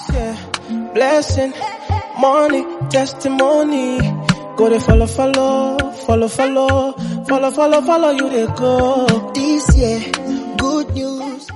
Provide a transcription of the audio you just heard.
This year, blessing, money, testimony. Go to follow, you they go. This year, good news,